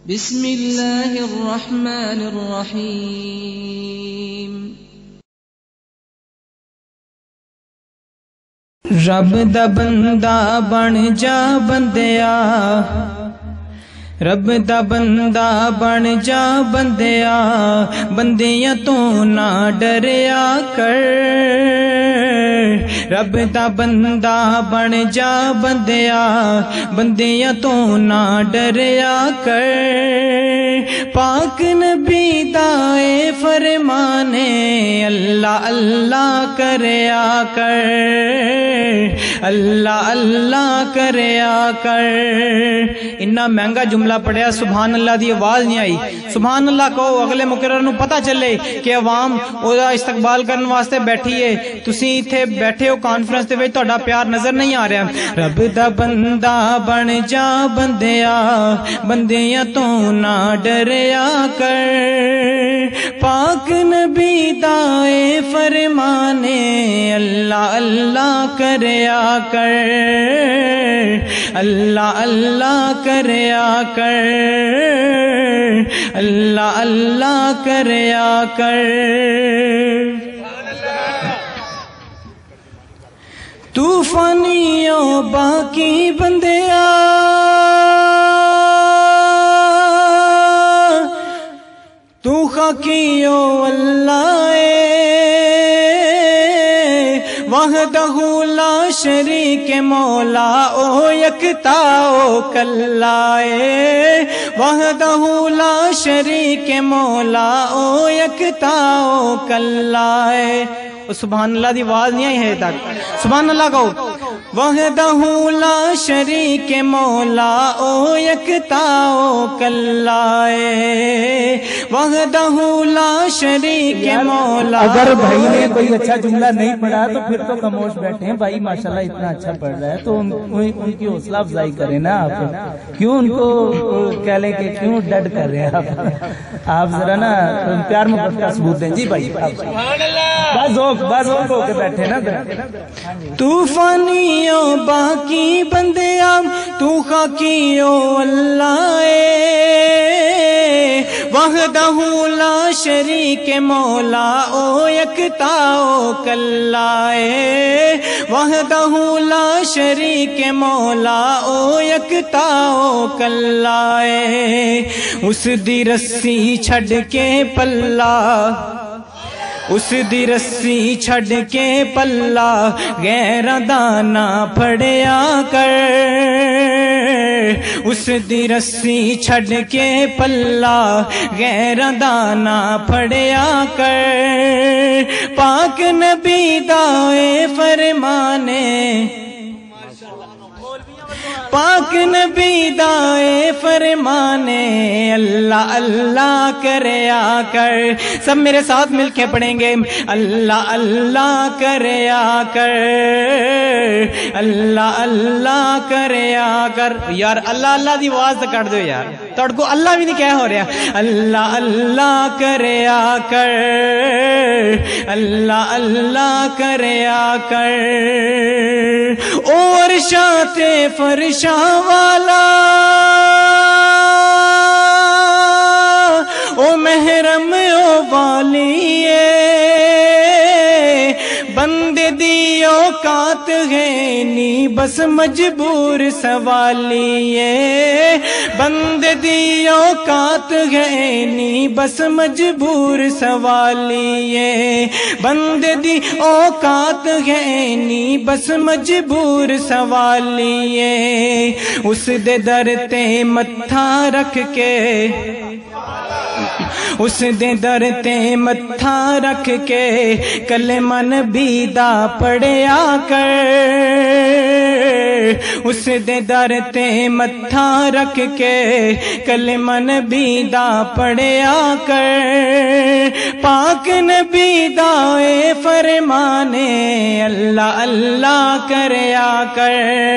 بسم اللہ الرحمن الرحیم۔ رب دا بندہ بن جا بندیا، رب دا بندہ بن جا بندیا، بندیاں تو نہ ڈریا کر۔ رب دا بندہ بن جا بندیا، بندیاں تو نہ ڈریا کر۔ پاک نبی دائے فرمانے اللہ اللہ کریا کر، اللہ اللہ کریا کر۔ اتنا مہنگا جملہ پڑھیا، سبحان اللہ دی آواز نہیں آئی۔ سبحان اللہ کہو، اگلے مقرر نو پتہ چلے کہ عوام اودا استقبال کرنے واسطے بیٹھی ہے، تسی ایتھے بیٹھے ہو کانفرنس دے وچ، تہاڈا پیار نظر نہیں آ رہا۔ رب دا بندہ بن جا بندیا، بندیاں تو نہ ڈریا کر۔ پاک نبی دائے فرمانے اللہ اللہ کریا کر، اللہ اللہ کریا کر، اللہ اللہ کریا کر۔ طوفانیوں باقی بندیا، تو خاکیو اللہ وحدہ لا شریک مولا او یکتا او کلائے، وحدہ لا شریک مولا او یکتا او کلائے۔ سبحان اللہ دی آواز نہیں آئی ہے تک، سبحان اللہ کہو۔ وحدہ لا شریک مولا او یکتا او کلائے، وحدہ لا شریک مولا۔ اگر بھائی نے کوئی اچھا جملہ نہیں پڑھا تو پھر تو خاموش بیٹھے ہیں۔ بھائی ماشاءاللہ اتنا اچھا پڑھ رہا ہے تو ان کی حوصلہ افزائی کریں نا آپ، کیوں ان کو کہہ لیں کہ کیوں ڈڈ کر رہے ہیں آپ ذرا نا پیار محبت کا ثبوت دیں۔ جی بھائی باز ہو کے بیٹھے نا۔ طوفانیوں باقی بندیا، تو خاکیو اللہ وحدہ لا شریک مولا او یکتا او کلائے، وحدہ لا شریک مولا او یکتا او کلائے۔ اس دی رسی چھڈ کے پلہ، اس دی رسی چھڈ کے پلہ غیراں دا نہ پھڑیا کر۔ اس دی رسی چھڈ کے پلہ غیراں دا نہ پھڑیا کر۔ پاک نبی دائے فرمانے، پاک نبی دائے فرمانے اللہ اللہ کریا کر۔ سب میرے ساتھ مل کے پڑھیں گے، اللہ اللہ کریا کر، اللہ اللہ کریا کر۔ یار اللہ اللہ دی آواز تو کٹ دو یار، تڑ کو اللہ بھی نہیں کہہ ہو رہا۔ اللہ اللہ کریا کر، اللہ اللہ کریا کر۔ اور شاط فرشاں والا او محرم او والیے، بندے دی اوقات ہے نی بس مجبور سوالیے، بندے دی اوقات ہے نی بس مجبور سوالیے، بندے دی اوقات ہے نی بس مجبور سوالیے۔ اس دے در تے متھا رکھ کے، اس دے در تے متھا رکھ کے کلمہ نبی دا پڑھیا کر۔ اس دے در تے متھا رکھ کے کلمہ نبی دا پڑھیا کر۔ پاک نبی دائے فرمانے اللہ اللہ کریا کر،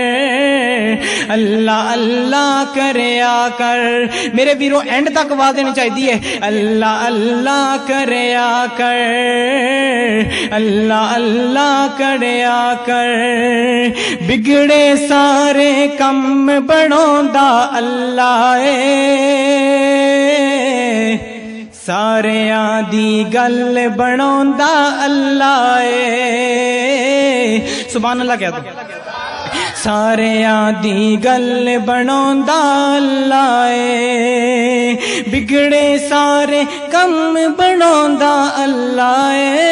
اللہ اللہ کریا کر۔ میرے ویرو اینڈ تک آواز دینی چاہیے، اللہ اللہ کریا کر، اللہ اللہ کریا کر۔ بگڑے سارے کم بڑھوندا اللہ اے، ਸਾਰਿਆਂ ਦੀ ਗੱਲ ਬਣਾਉਂਦਾ ਅੱਲਾ ਏ ਸੁਭਾਨ ਅੱਲਾ ਕਹਿ ਦੋ ਸਾਰਿਆਂ ਦੀ ਗੱਲ ਬਣਾਉਂਦਾ ਅੱਲਾ ਏ ਬਿਗੜੇ ਸਾਰੇ ਕੰਮ ਬਣਾਉਂਦਾ ਅੱਲਾ ਏ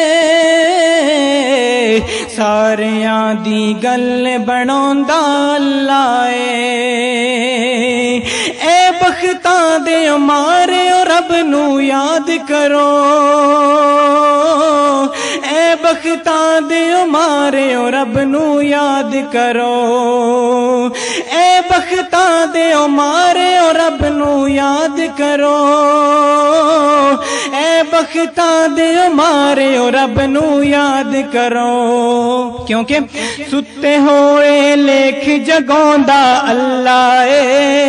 ਸਾਰਿਆਂ ਦੀ ਗੱਲ ਬਣਾਉਂਦਾ ਅੱਲਾ ਏ ਐ ਬਖਤਾਂ ਦੇ ਮਾਰਿਓ ਰੱਬ ਨੂੰ ਯਾਦ ਕਰੋ ਐ ਬਖਤਾਂ ਦੇ ਮਾਰਿਓ ਰੱਬ ਨੂੰ ਯਾਦ ਕਰੋ ਐ ਬਖਤਾਂ ਦੇ ਮਾਰਿਓ ਰੱਬ ਨੂੰ ਯਾਦ ਕਰੋ ਐ ਬਖਤਾਂ ਦੇ ਮਾਰਿਓ ਰੱਬ ਨੂੰ ਯਾਦ ਕਰੋ ਕਿਉਂਕਿ ਸੁੱਤੇ ਹੋਏ ਲੇਖ ਜਗਾਉਂਦਾ ਅੱਲਾ ਏ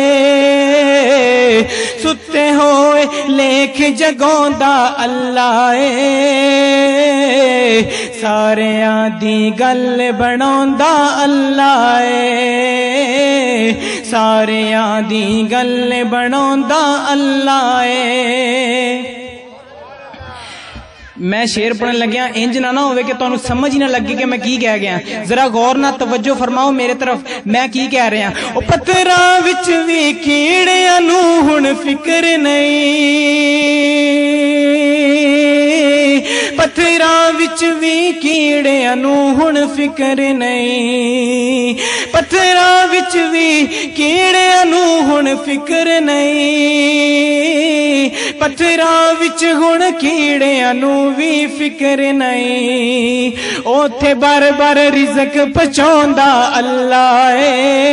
ਸੁੱਤੇ ਹੋਏ ਲੇਖ ਜਗਾਉਂਦਾ ਅੱਲਾ ਏ ਸਾਰਿਆਂ ਦੀ ਗੱਲ ਬਣਾਉਂਦਾ ਅੱਲਾ ਏ ਸਾਰਿਆਂ ਦੀ ਗੱਲ ਬਣਾਉਂਦਾ ਅੱਲਾ ਏ میں شعر پڑھن لگیا انج نہ ہوئے کہ تانوں سمجھ ہی نہ لگے کہ میں کی کہہ گیا ذرا غور نہ توجہ فرماؤ میرے طرف میں کی کہہ رہا او پتھراں وچ وی کیڑیاں نوں ہن فکر نہیں پتھراں وچ وی کیڑیاں نوں ہن فکر نہیں پتھراں وچ وی کیڑیاں نوں ہن فکر نہیں پتھراں وچ ہن کیڑیاں نوں بھی فکر نہیں اوتھے بار بار رزق پہنچاوندا اللہ اے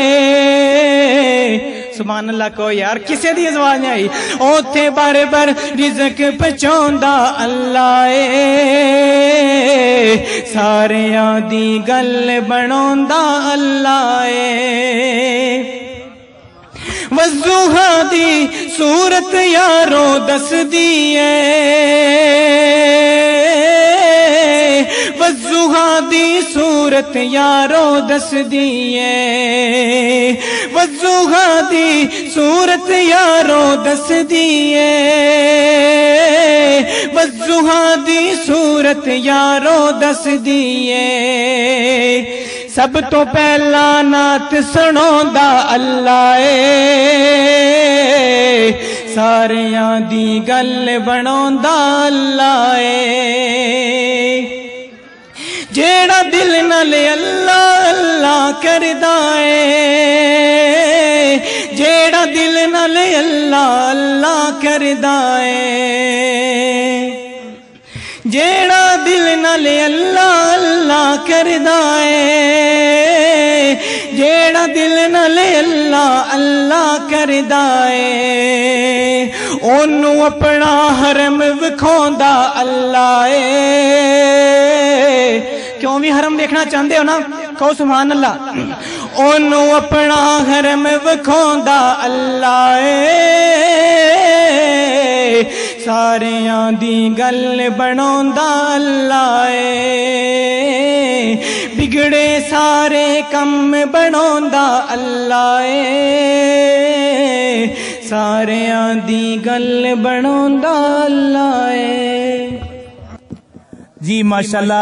سبحان اللہ کو یار کسے دی آواز نہیں آئی اوتھے بار بار رزق پہنچاوندا اللہ اے ساریاں دی گل بناوندا اللہ اے وضحا دی صورت یارو دس دیئے وضحا دی صورت یارو دس دیئے وضحا دی صورت یارو دس دیئے وضحا دی صورت یارو دس دیئے سب تو پہلا نعت سناوندا اللہ اے ساریاں دی گل بناوندا اللہ اے جیڑا دل نال اللہ اللہ کردا اے جیڑا دل نال اللہ اللہ کردا اے جیڑا دل نال اللہ اللہ کردا اے جیڑا دل نال اللہ اللہ کردا اے اونوں اپنا حرم وکھاوندا اللہ اے کیوں بھی حرم دیکھنا چاہندے ہو نا کہو سبحان اللہ اونوں اپنا حرم وکھاوندا اللہ اے ساریاں دی گل بناوندا اللہ اے بگڑے سارے کم بناوندا اللہ اے ساریاں دی گل بناوندا اللہ اے جی ماشاءاللہ